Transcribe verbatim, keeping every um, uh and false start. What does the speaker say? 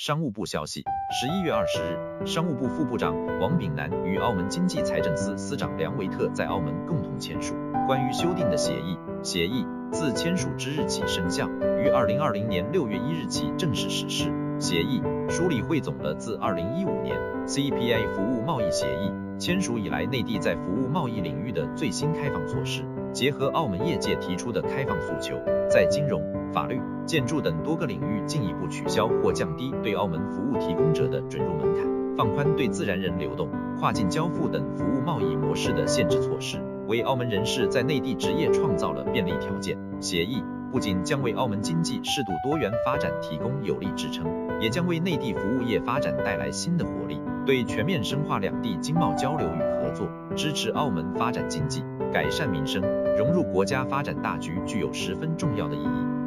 商务部消息，十一月二十日，商务部副部长王炳南与澳门经济财政司司长梁维特在澳门共同签署关于修订的协议，协议自签署之日起生效，于二零二零年六月一日起正式实施。协议书里汇总了自二零一五年 C E P A 服务贸易协议签署以来，内地在服务贸易领域的最新开放措施，结合澳门业界提出的开放诉求，在金融、法律、建筑等多个领域进一步取消或降低对澳门服务提供者的准入门槛，放宽对自然人流动、跨境交付等服务贸易模式的限制措施，为澳门人士在内地执业创造了便利条件。协议不仅将为澳门经济适度多元发展提供有力支撑，也将为内地服务业发展带来新的活力，对全面深化两地经贸交流与合作，支持澳门发展经济、改善民生、融入国家发展大局具有十分重要的意义。